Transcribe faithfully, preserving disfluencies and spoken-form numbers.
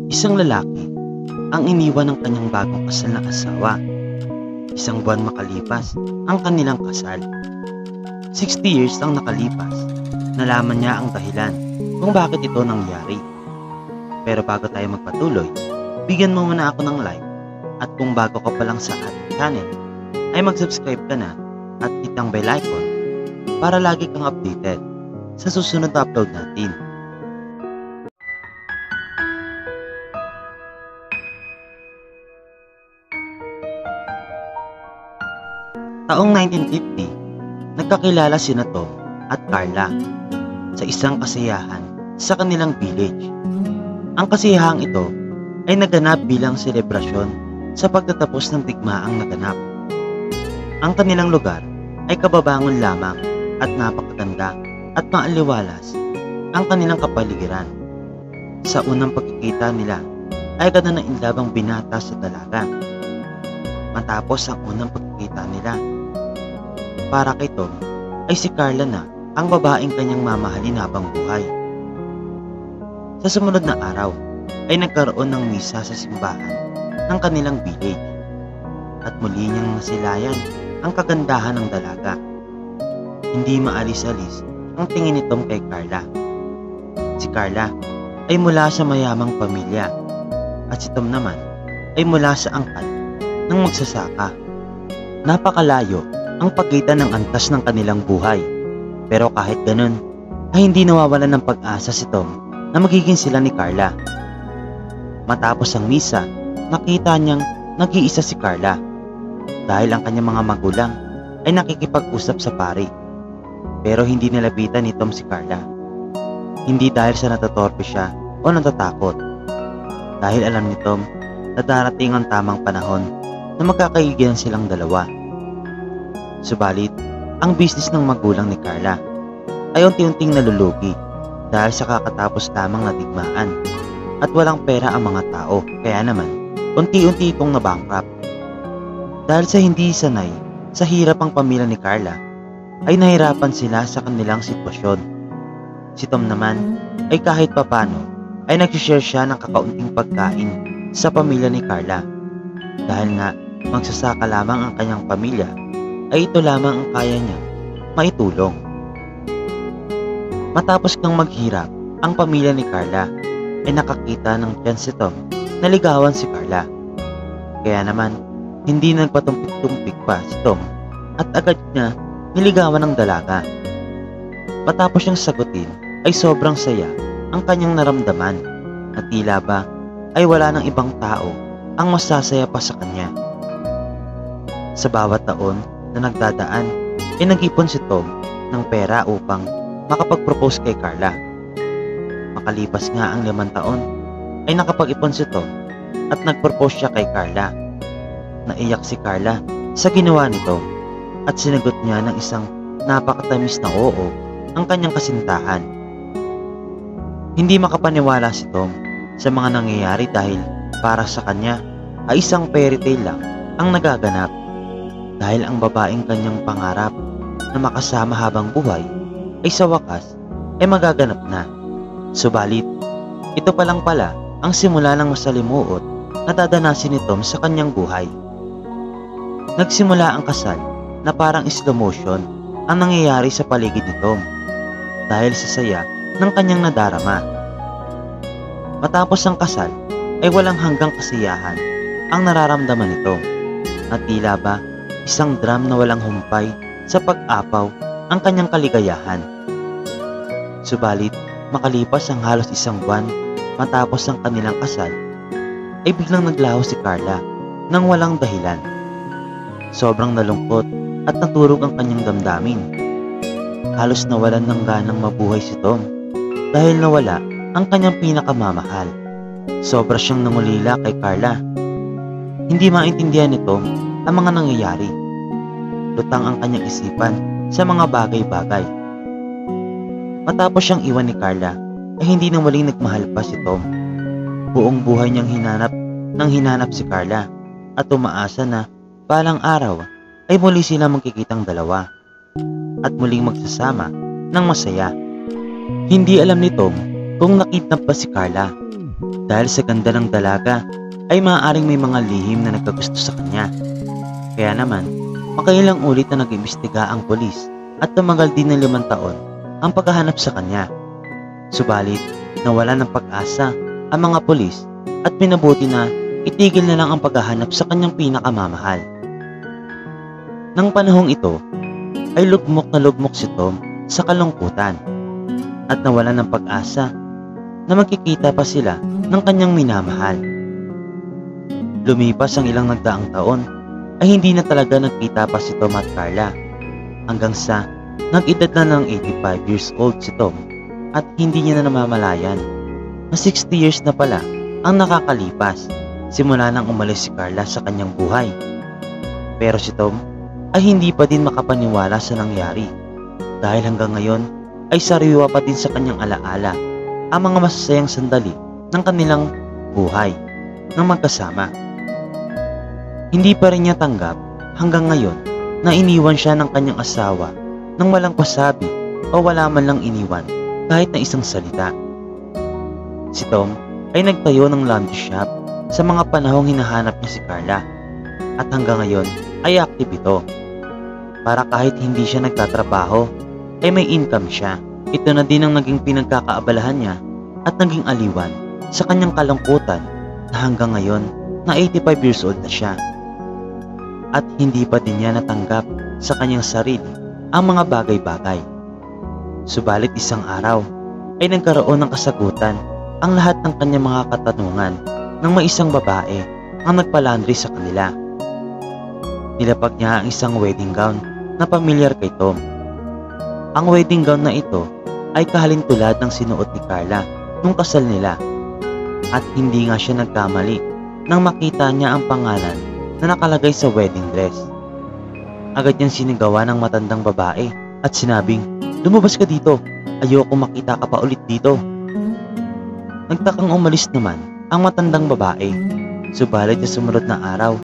Isang lalaki ang iniwan ng kanyang bagong kasal na asawa. Isang buwan makalipas ang kanilang kasal. sixty years ang nakalipas. Nalaman niya ang dahilan kung bakit ito nangyari. Pero bago tayo magpatuloy, bigyan mo muna ako ng like. At kung bago ka pa lang sa ating channel, ay mag-subscribe ka na at hit ang bell icon para lagi kang updated sa susunod na upload natin. Taong nineteen fifty, nagkakilala sina Tom at Carla sa isang kasiyahan sa kanilang village. Ang kasiyahang ito ay naganap bilang selebrasyon sa pagtatapos ng digmaang naganap. Ang kanilang lugar ay kababangon lamang at napakaganda at maaliwalas ang kanilang kapaligiran. Sa unang pagkikita nila ay agad na nainlove ang binata sa dalaga. Matapos ang unang pagkikita nila, para kay Tom ay si Carla na ang babaeng kanyang mamahalin habang buhay. Sa sumunod na araw ay nagkaroon ng misa sa simbahan ng kanilang village at muli niyang nasilayan ang kagandahan ng dalaga. Hindi maalis-alis ang tingin ni Tom kay Carla. Si Carla ay mula sa mayamang pamilya at si Tom naman ay mula sa angkan ng magsasaka. Napakalayo ang pagitan ng antas ng kanilang buhay. Pero kahit ganun, ay hindi nawawalan ng pag-asa si Tom na magiging sila ni Carla. Matapos ang misa, nakita niyang nag-iisa si Carla dahil ang kanyang mga magulang ay nakikipag-usap sa pari. Pero hindi nilapitan ni Tom si Carla. Hindi dahil sa natatorpe siya o natatakot. Dahil alam ni Tom na darating ang tamang panahon na magkakaibigan silang dalawa. Subalit, ang business ng magulang ni Carla ay unti-unting nalulugi dahil sa kakatapos lamang na digmaan at walang pera ang mga tao, kaya naman unti-unti itong nabankrupt. Dahil sa hindi sanay sa hirap ang pamilya ni Carla, ay nahirapan sila sa kanilang sitwasyon. Si Tom naman ay kahit papano ay nag-share siya ng kakaunting pagkain sa pamilya ni Carla. Dahil nga magsasaka lamang ang kanyang pamilya, ay ito lamang ang kaya niya maitulong. Matapos kang maghirap, ang pamilya ni Carla ay nakakita ng chance si Tom na ligawan si Carla. Kaya naman, hindi nagpatumpik-tumpik pa si Tom at agad niya niligawan ng dalaga. Matapos siyang sagutin, ay sobrang saya ang kanyang naramdaman na tila ba ay wala ng ibang tao ang masasaya pa sa kanya. Sa bawat taon na nagdadaan, ay nag-ipon si Tom ng pera upang makapag-propose kay Carla. Makalipas nga ang limang taon, ay nakapag-ipon si Tom at nag-propose siya kay Carla. Naiyak si Carla sa ginawa nito at sinagot niya ng isang napakatamis na oo ang kanyang kasintahan. Hindi makapaniwala si Tom sa mga nangyayari dahil para sa kanya ay isang fairy tale lang ang nagaganap. Dahil ang babaeng kanyang pangarap na makasama habang buhay ay sa wakas ay magaganap na. Subalit, ito pa lang pala ang simula ng masalimuot na dadanasin ni Tom sa kanyang buhay. Nagsimula ang kasal na parang slow motion ang nangyayari sa paligid ni Tom dahil sa saya ng kanyang nadarama. Matapos ang kasal ay walang hanggang kasiyahan ang nararamdaman ni Tom na tila ba isang drum na walang humpay sa pag-apaw ang kanyang kaligayahan. Subalit, makalipas ang halos isang buwan matapos ang kanilang kasal, ay biglang naglaho si Carla nang walang dahilan. Sobrang nalungkot at naturog ang kanyang damdamin. Halos nawalan ng ganang mabuhay si Tom dahil nawala ang kanyang pinakamamahal. Sobra siyang nangulila kay Carla. Hindi maintindihan ni Tom ang mga nangyayari. Lutang ang kanyang isipan sa mga bagay-bagay. Matapos siyang iwan ni Carla, ay hindi na muling nagmahal pa si Tom. Buong buhay niyang hinanap nang hinanap si Carla at umaasa na balang araw ay muli sila magkikitang dalawa at muling magsasama ng masaya. Hindi alam ni Tom kung nakidnap pa si Carla Dahil sa ganda ng dalaga ay maaaring may mga lihim na nagkagusto sa kanya. Kaya naman, makailang ulit na nag-imbestiga ang polis at tumagal din ng limang taon ang paghahanap sa kanya. Subalit, nawala ng pag-asa ang mga polis at pinabuti na itigil na lang ang paghahanap sa kanyang pinakamamahal. Nang panahong ito, ay lugmok na lugmok si Tom sa kalungkutan at nawala ng pag-asa na magkikita pa sila ng kanyang minamahal. Lumipas ang ilang nagdaang taon ay hindi na talaga nagkita pa si Tom at Carla hanggang sa nag-edad na ng eighty-five years old si Tom at hindi niya na namamalayan na sixty years na pala ang nakakalipas simula nang umalis si Carla sa kanyang buhay. Pero si Tom ay hindi pa din makapaniwala sa nangyari dahil hanggang ngayon ay sariwa pa din sa kanyang alaala ang mga masasayang sandali ng kanilang buhay ng magkasama. Hindi pa rin niya tanggap hanggang ngayon na iniwan siya ng kanyang asawa nang walang pasabi o wala man lang iniwan kahit na isang salita. Si Tom ay nagtayo ng laundry shop sa mga panahong hinahanap niya si Carla at hanggang ngayon ay active ito. Para kahit hindi siya nagtatrabaho ay may income siya. Ito na din ang naging pinagkakaabalahan niya at naging aliwan sa kanyang kalungkutan na hanggang ngayon na eighty-five years old na siya. At hindi pa din niya natanggap sa kanyang sarili ang mga bagay-bagay. Subalit isang araw ay nagkaroon ng kasagutan ang lahat ng kanyang mga katanungan nang may isang babae ang nagpalandry sa kanila. Nilapag niya ang isang wedding gown na pamilyar kay Tom. Ang wedding gown na ito ay kahalintulad ng sinuot ni Carla nung kasal nila at hindi nga siya nagkamali nang makita niya ang pangalan na nakalagay sa wedding dress. Agad niyang sinigawa ng matandang babae at sinabing, "Lumabas ka dito, ayoko makita ka pa ulit dito." Nagtakang umalis naman ang matandang babae, subalit sa sumunod na araw